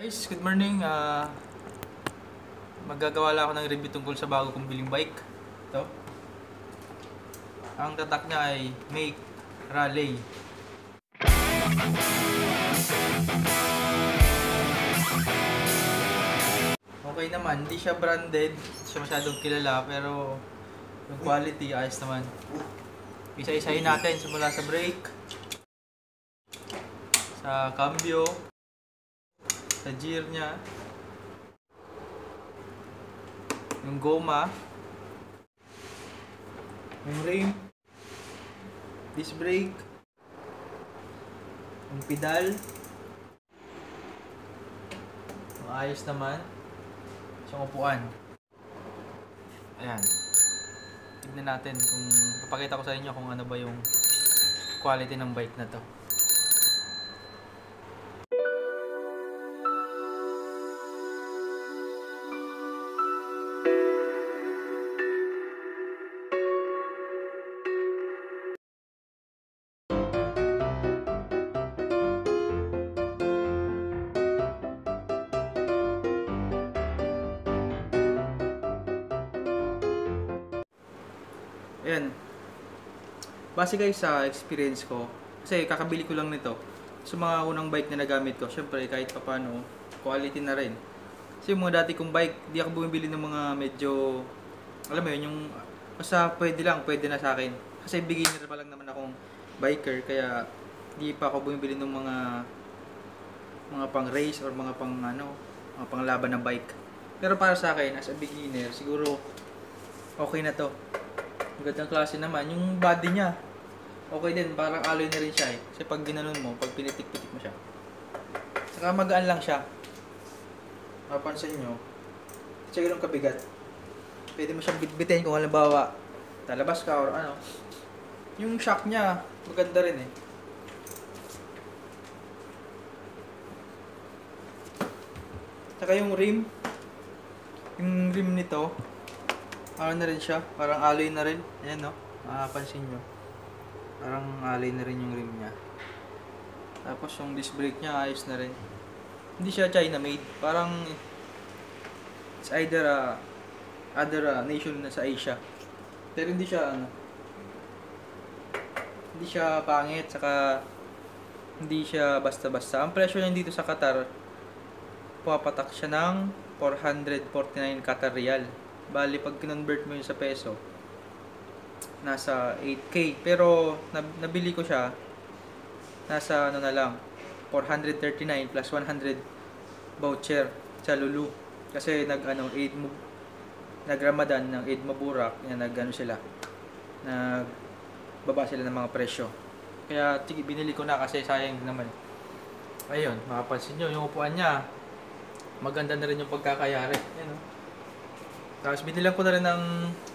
Guys, good morning. Magagawa lang ako ng review tungkol sa bago kong biling bike. Ito. Ang tatak niya ay Makeraley. Okay naman, hindi siya branded, hindi siya masyadong kilala, pero yung quality ayos naman. Isa-isahin natin simula sa brake, sa cambio, sa gear niya, yung goma, yung rim, disc brake, yung pedal, yung ayos naman, yung upuan. Ayan. Tignan natin kung papakita ko sa inyo kung ano ba yung quality ng bike na to. Ayan. Base guys sa experience ko, kasi kakabili ko lang nito. Sa mga unang bike na nagamit ko, syempre kahit papano, quality na rin. Kasi yung mga dati kong bike, di ako bumibili ng mga medyo, alam mo yun, yung basta pwede lang, pwede na sa akin. Kasi beginner pa lang naman akong biker, kaya di pa ako bumibili ng mga pang race or mga pang ano, mga pang laban na bike. Pero para sa akin, as a beginner, siguro okay na to. Magandang klase naman. Yung body niya, okay din. Parang alloy na rin siya eh. Kasi pag ginanon mo, pag pinitik-pitik mo siya. Saka magaan lang siya. Mapansin nyo, siya ganun kabigat. Pwede mo siyang bitbitin kung halimbawa, talabas ka or ano. Yung shock niya, maganda rin eh. Saka yung rim nito, ano na rin siya, parang alloy na rin. Ayan no, makapansin nyo. Parang alloy na rin yung rim niya. Tapos yung disc brake niya, ayos na rin. Hindi siya China made. Parang it's either other nation na sa Asia. Pero hindi siya hindi siya pangit, saka hindi siya basta-basta. Ang presyo niya dito sa Qatar, pumapatak siya ng 449 Qatar Riyal. Bali, pag kinonvert mo yun sa peso, nasa 8K. Pero, nabili ko siya, nasa ano na lang, 439 plus 100 voucher sa Lulu. Kasi nag-Ramadan ng Eid Mubarak, sila, nagbaba sila ng mga presyo. Kaya, binili ko na kasi sayang naman. Ayun, makapansin nyo, yung upuan niya, maganda na rin yung pagkakayari. Ayan o. Tapos binilang ko na rin ng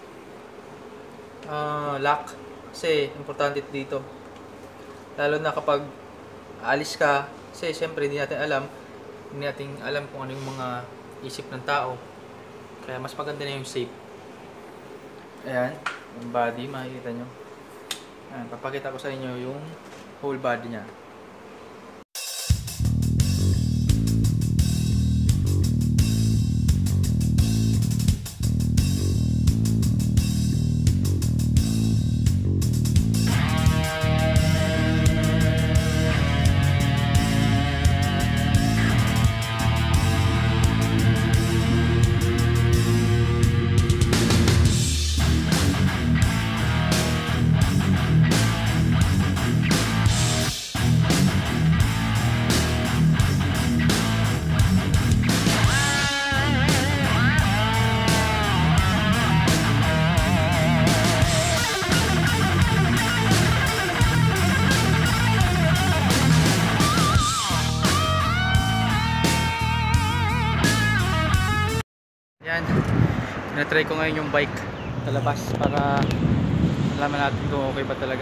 lock kasi importante dito, lalo na kapag alis ka, kasi siyempre hindi natin alam kung ano yung mga isip ng tao, kaya mas maganda na yung safe. Ayan, yung body, makikita nyo. Ayan, papakita ko sa inyo yung whole body nya. Yan, na-try ko ngayon yung bike sa labas para malaman natin kung okay ba talaga.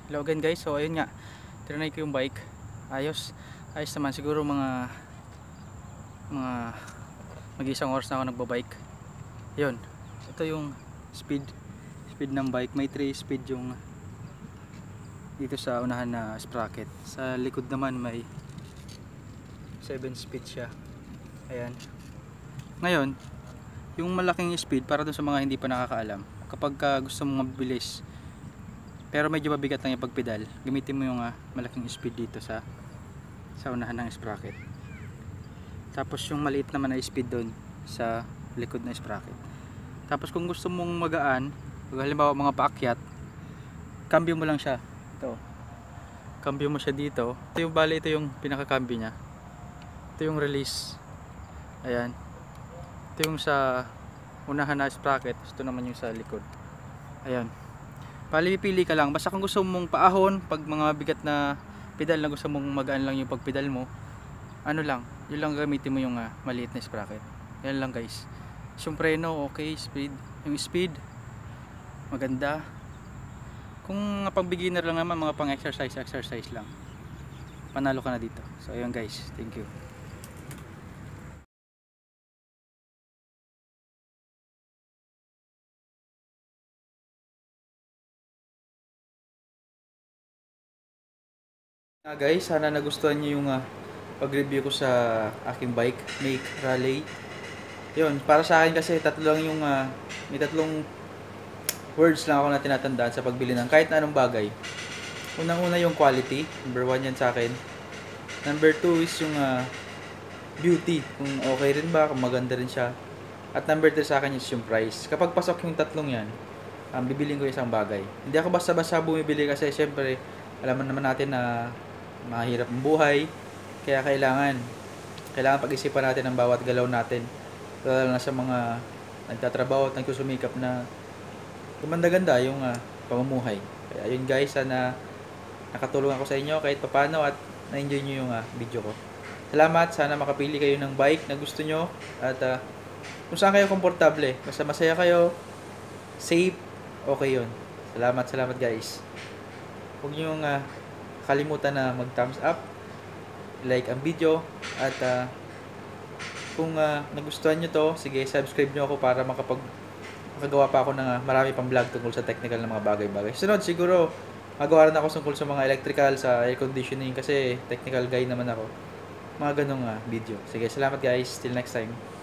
Hello again guys, so ayun nga, trinay ko yung bike. Ayos naman, siguro mga mag-isang oras na ako nagbabike. Yun, ito yung speed ng bike. May 3 speed yung dito sa unahan na sprocket. Sa likod naman may 7 speed siya. Ayan. Ngayon, yung malaking speed para dun sa mga hindi pa nakakaalam, kapag gusto mong mabilis pero medyo mabigat lang yung pagpedal, gamitin mo yung malaking speed dito sa unahan ng sprocket. Tapos yung maliit naman na speed doon sa likod na sprocket. Tapos kung gusto mong magaan, pag halimbawa mga paakyat, cambio mo lang siya. Ito. Cambio mo siya dito. Ito yung bali, ito yung pinaka-cambio niya. Ito yung release. Ayan. Ito yung sa unahan na sprocket, ito naman yung sa likod. Ayan. Pili ka lang, basta kung gusto mong paahon, pag mga bigat na pedal na gusto mong magaan lang yung pagpedal mo, ano lang, yun lang gamitin mo yung maliit na sprocket. Yan lang guys. Yung preno, okay, yung speed maganda. Kung pang beginner lang naman, mga pang exercise lang, panalo ka na dito. So ayun guys, thank you. Guys, sana nagustuhan niyo yung pag-review ko sa aking bike, Makeraley. Yun, para sa akin kasi tatlo lang yung may tatlong words lang ako na tinatandaan sa pagbili ng kahit na anong bagay. Unang-una yung quality, number 1 yan sa akin. Number 2 is yung beauty, kung okay rin ba, kung maganda rin siya. At number 3 sa akin is yung price. Kapag pasok yung tatlong yan, bibiling ko isang bagay. Hindi ako basta-basta bumibili kasi syempre, alam naman natin na mahirap ang buhay, kaya kailangan pag-isipan natin ang bawat galaw natin, lalo na sa mga nagtatrabaho at nagsusumikap na gumanda-ganda yung pamumuhay. Kaya yun guys, sana nakatulong ako sa inyo kahit papano at na-enjoy nyo yung video ko. Salamat, sana makapili kayo ng bike na gusto nyo at kung saan kayo komportable, basta masaya kayo, safe, okay yun. Salamat guys. Huwag nyo kalimutan na mag-thumbs up, like ang video, at kung nagustuhan nyo to, sige, subscribe nyo ako para makagawa pa ako ng marami pang vlog tungkol sa technical na mga bagay-bagay. Sunod, siguro, magawa rin ako tungkol sa mga electrical, sa air conditioning, kasi technical guy naman ako. Mga ganong video. Sige, salamat guys. Till next time.